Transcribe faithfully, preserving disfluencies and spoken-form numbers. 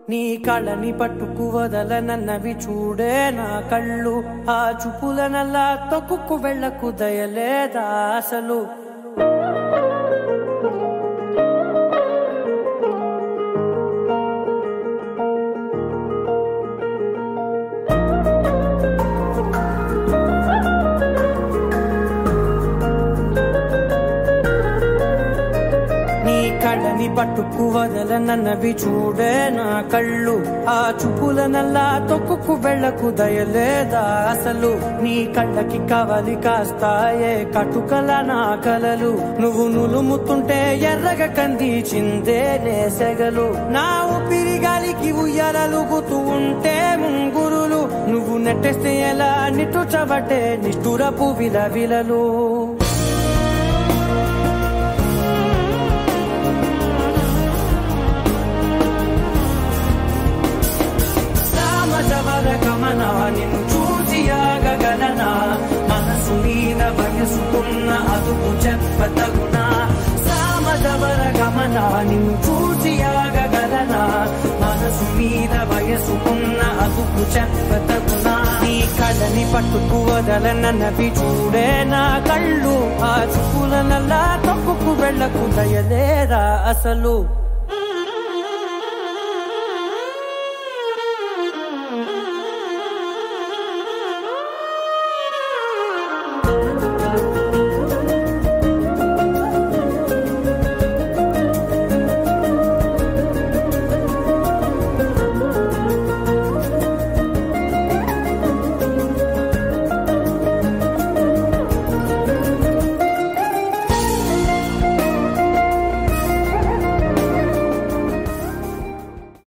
నీ కళ్ళని పట్టుకు వదలనన్నవి చూడే నా కళ్ళు ఆ చూపులనల్లా తొక్కుకు వెళ్ళకు దయలేదా అసలు కళ్ళని పట్టుకు వదలనన్నవి చూడే నా కళ్ళు ఆ చూపులనల్లా తొక్కుకు వెళ్ళకు దయలేదా అసలు నీ కళ్ళకి కవలి కాస్తాయే కటుకల నా కలలు నువ్వు నులుముతుంటే ఎర్రగ కందిచిందే నేసెగలు నా ఊపిరి గాలికి ఉయ్యాలలుగుతూ ఉంటే ముంగురులు నువ్వు నెట్టేస్తే ఎలా నిట్టుచబట్టే నిష్ఠురపు విలవిలలు గమనా నిన్ను చూసి ఆగగలనా మనసు మీద వయసుకున్న అదుపు చెప్పతగునా సామజవర గమనా నిన్ను చూసి ఆగగలనా మనసు మీద వయసుకున్న అదుపు చెప్పతగునా నీ కళ్ళని పట్టుకు వదలనన్నవి చూడే నా కళ్ళు ఆ చూపులనల్లా తప్పుకు వెళ్ళకు దయలేరా అసలు